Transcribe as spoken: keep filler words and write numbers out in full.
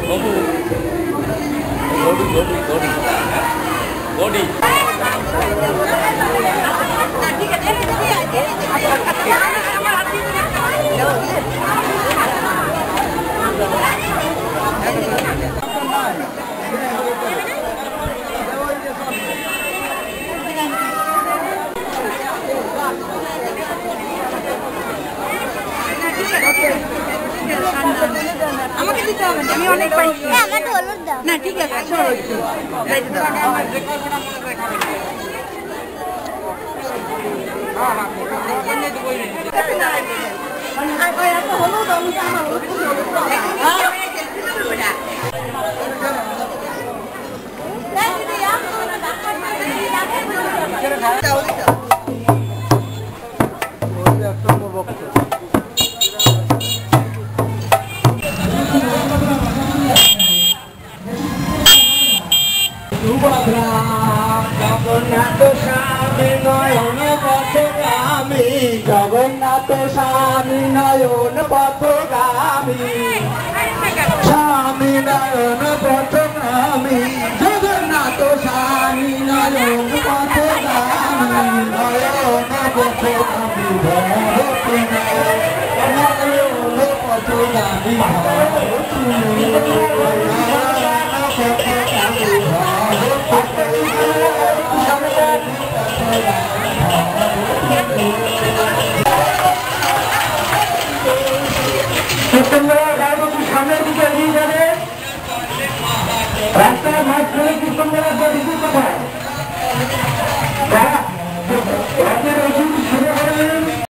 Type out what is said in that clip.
বাবু গড়ি গড়ি গড়ি গড়ি আমাকে দিতে হবে না, আমি অনেক পাইছি। আমার হলুদ দাও না, ঠিক আছে সরো একটু যাইতে দাও। হ্যাঁ হ্যাঁ এনে তো কই নেই আর কই এত হলুদ আমি আমার হলুদ হ্যাঁ জগন্নাথ স্বামী নয়ন পথগামী জগন্নাথ স্বামী নয়ন পথগামী স্বামী নয়ন পথগামী জগন্নাথ স্বামী নয়ন পথগামী নয়ন পথগামী ভরতী নয়ন পথগামী ভরতী সামনের দিকে এগিয়ে যাবে রাস্তার মাঝখানে কীর্তন করার জন্য কোথায়